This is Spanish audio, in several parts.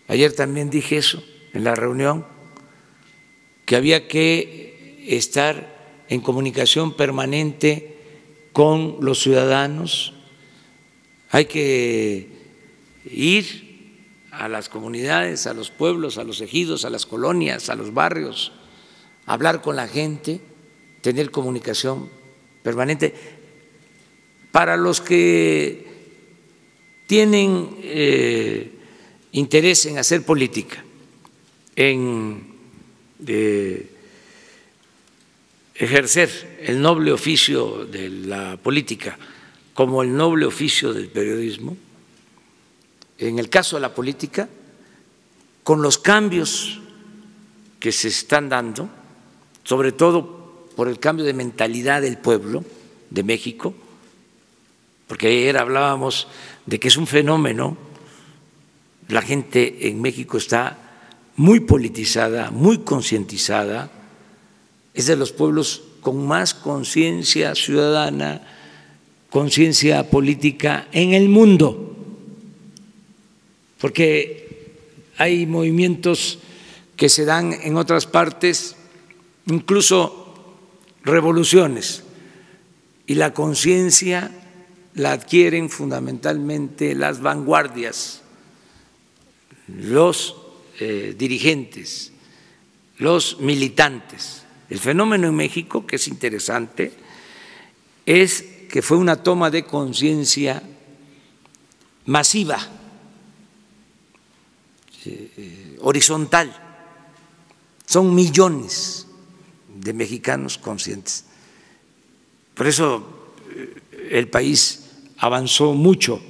Ayer también dije eso en la reunión, que había que estar en comunicación permanente con los ciudadanos, hay que ir a las comunidades, a los pueblos, a los ejidos, a las colonias, a los barrios, hablar con la gente, tener comunicación permanente. Para los que tienen interés en hacer política, en ejercer el noble oficio de la política como el noble oficio del periodismo, en el caso de la política, con los cambios que se están dando, sobre todo por el cambio de mentalidad del pueblo de México, porque ayer hablábamos de que es un fenómeno, la gente en México está muy politizada, muy concientizada, es de los pueblos con más conciencia ciudadana, conciencia política en el mundo, porque hay movimientos que se dan en otras partes, incluso revoluciones, y la conciencia la adquieren fundamentalmente las vanguardias, los dirigentes, los militantes. El fenómeno en México, que es interesante, es que fue una toma de conciencia masiva, horizontal. Son millones de mexicanos conscientes. Por eso el país avanzó mucho,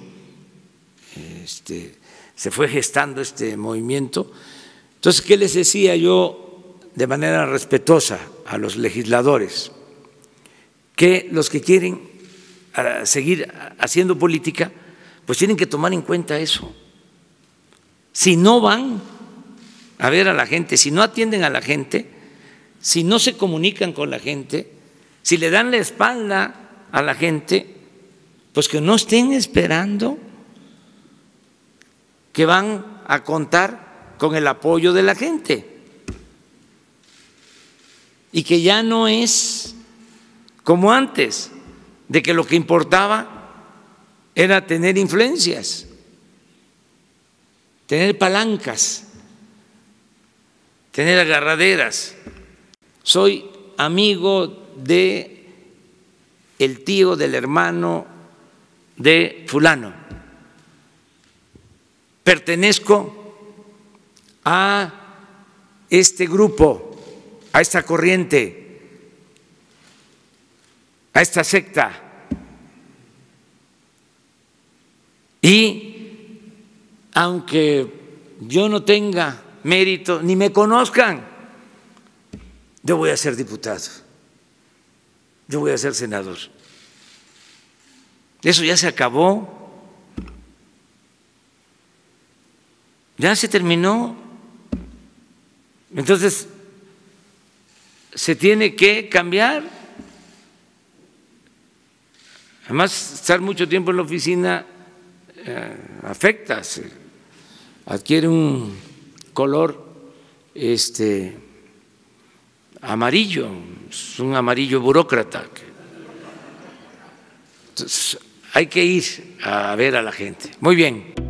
se fue gestando este movimiento. Entonces, ¿qué les decía yo de manera respetuosa a los legisladores? Que los que quieren seguir haciendo política, pues tienen que tomar en cuenta eso. Si no van a ver a la gente, si no atienden a la gente, si no se comunican con la gente, si le dan la espalda a la gente, pues que no estén esperando que van a contar con el apoyo de la gente y que ya no es como antes, de que lo que importaba era tener influencias, tener palancas, tener agarraderas. Soy amigo de el tío del hermano de fulano, pertenezco a este grupo, a esta corriente, a esta secta, y aunque yo no tenga mérito ni me conozcan, yo voy a ser diputado, yo voy a ser senador. Eso ya se acabó, ya se terminó. Entonces, se tiene que cambiar. Además, estar mucho tiempo en la oficina afecta, adquiere un color amarillo, es un amarillo burócrata. Entonces, hay que ir a ver a la gente. Muy bien.